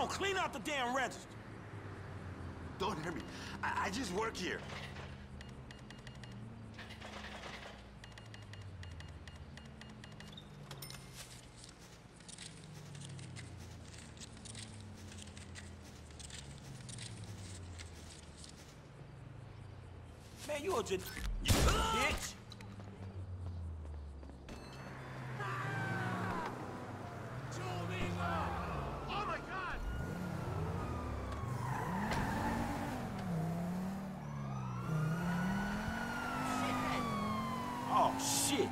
clean out the damn register. Don't hurt me. I just work here. Man, you a just... bitch. Oh my God! Oh, shit.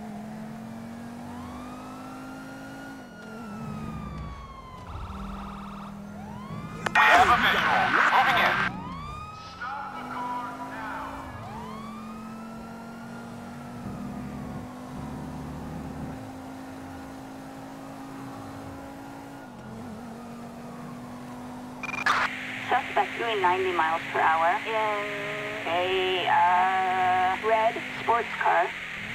We have a visual. Moving in. Suspect doing 90 miles per hour in a red sports car.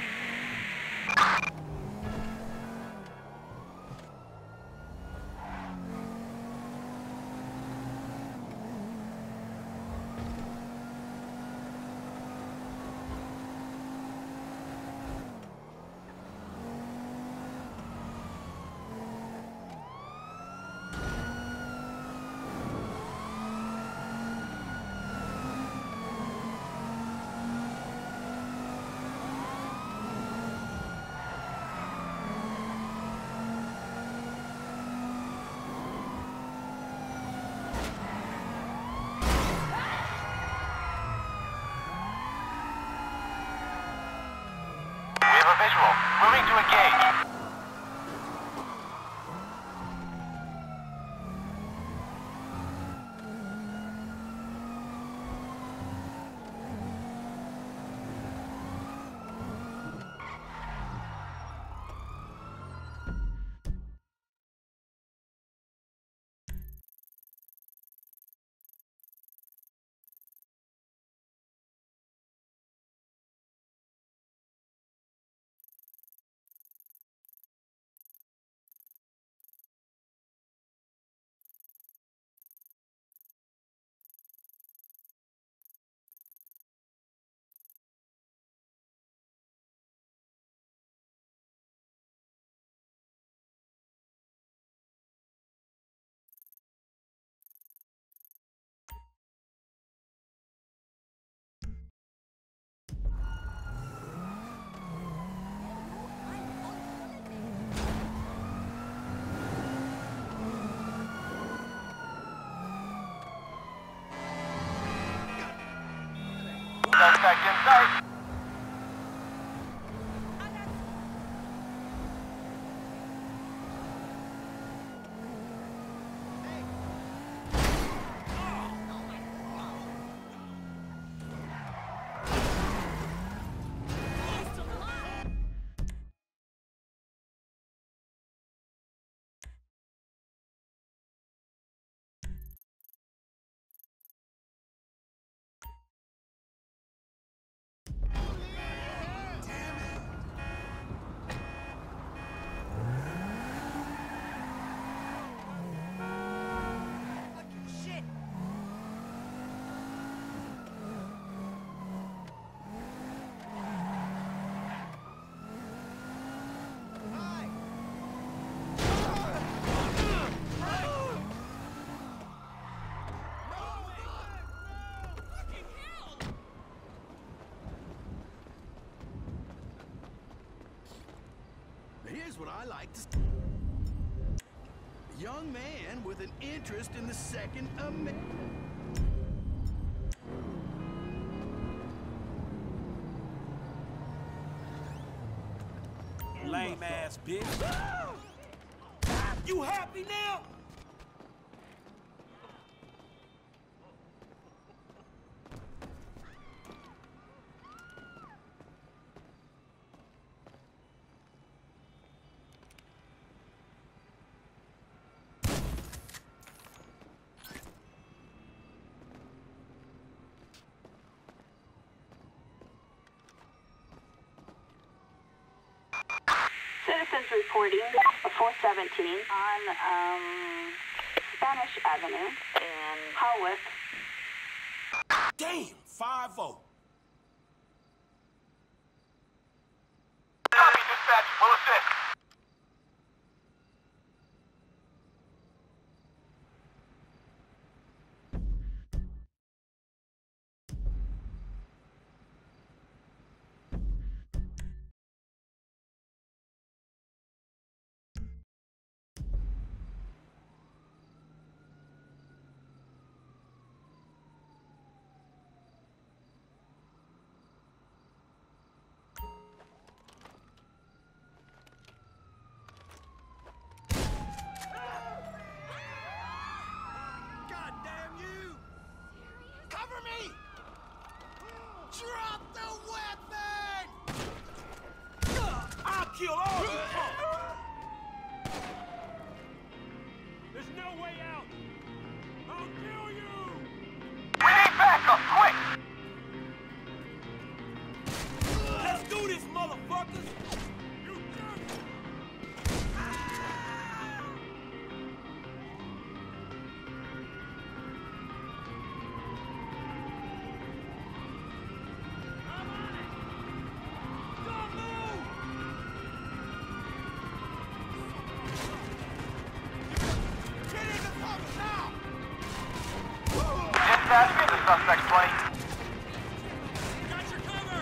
Visual. Moving to engage. Suspect in sight. Here's what I like to see. A young man with an interest in the Second Amendment. Lame ass bitch. You happy now? Citizens reporting a 417 on Spanish Avenue in Haworth. Damn, 5-0. Copy, dispatch. We'll assist. Drop the weapon! I'll kill all you punks! There's no way out! I'll kill you! We need backup, quick! Let's do this, motherfuckers! You jerk! Dispatch, get the suspect's plane. Got your cover!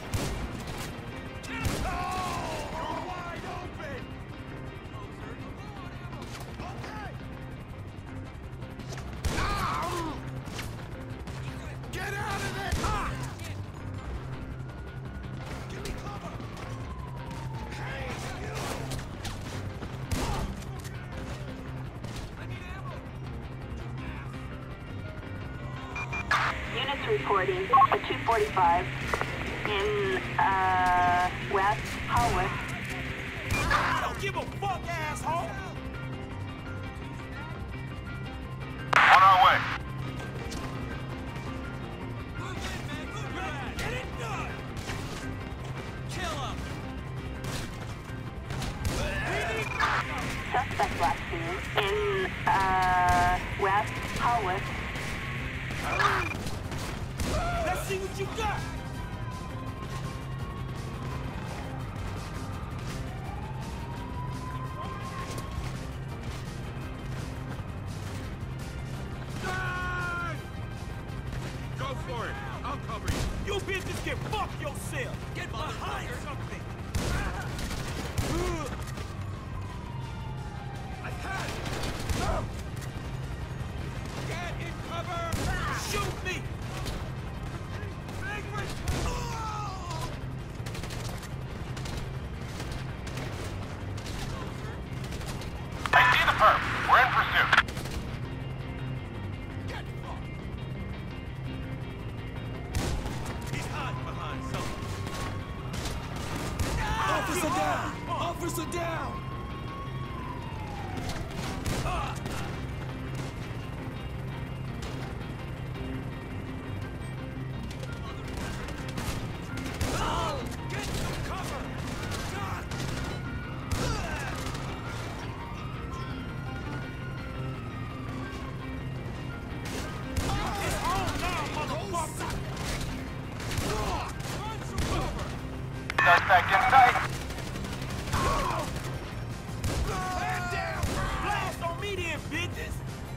You're wide open! Okay! Get out of there! Give me cover! Hey, you! I need ammo! Units reporting a 245 in West Haworth. I don't give a fuck, asshole! On our way. Get it done! Kill him! Suspect last seen in West Haworth. Let's see what you got! Go for it! I'll cover you! You bitches can fuck yourself! Get behind something! I had it! Get in cover! Shoot me! I see the perp. We're in pursuit. Get fucked! He's hiding behind something. Officer down! Officer down! Get some cover! Suspect in sight. Blast on me then, bitches!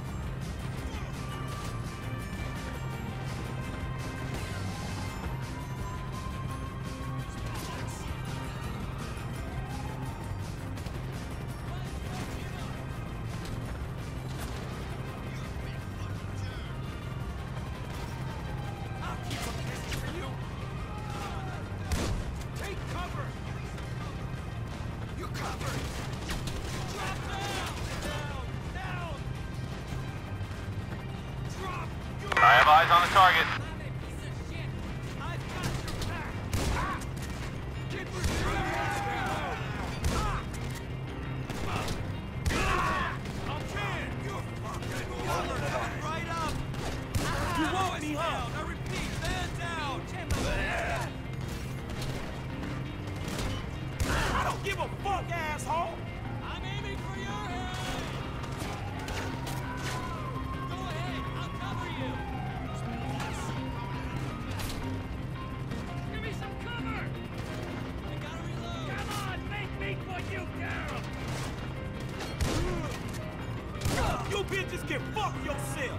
I'll keep a pistol for you! Take cover! You're covered! Drop down! Down! Drop your... I have eyes on the target. Piece of shit! I've got your back! Get retreated! I'm dead! You're fucking covered! Right up! You want me, huh? I repeat, stand down! I don't give a fuck, asshole! I'm aiming for your head! fuck yourself!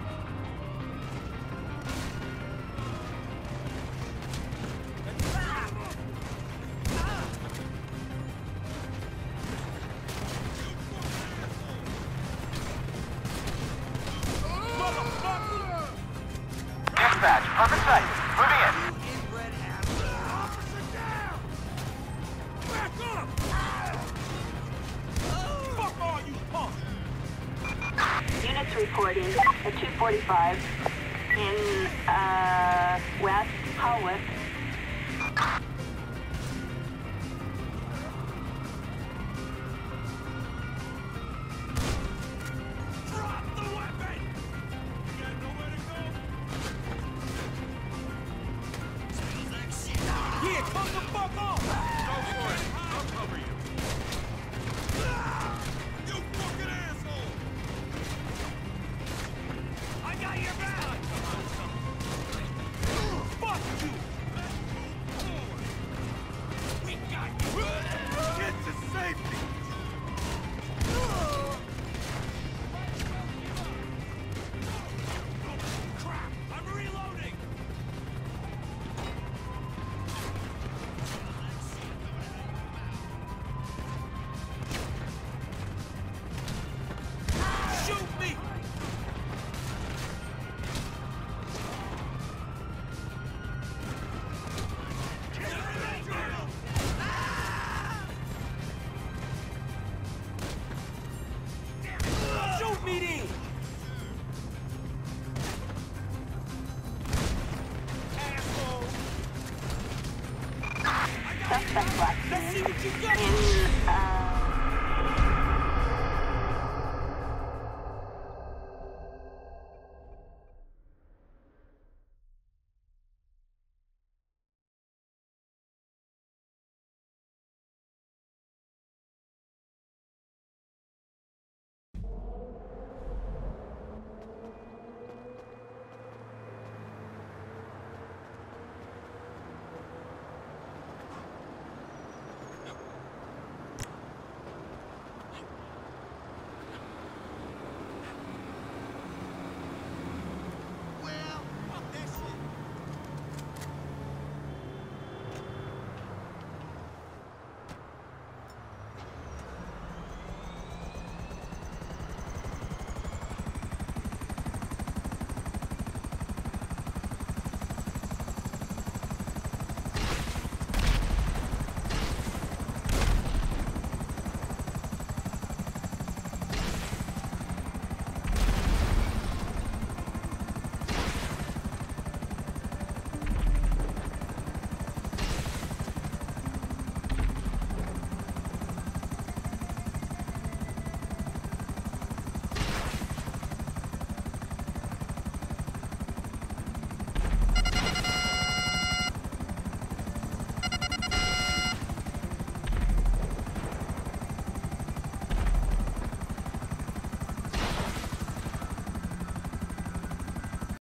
Dispatch, perfect sight. Moving in. Inbred asshole. Officer down! Back up! Fuck all you punks! Units reporting at 245 in West Haworth. Drop the weapon! You got nowhere to go? Yeah, come the fuck off! Go for it. I'll cover you. You fucking asshole! I got your back! Fuck you! We got you! Get to safety! Crap! I'm reloading! Shoot me! Shoot me then! Asshole! Suspect left Let's see what you got! in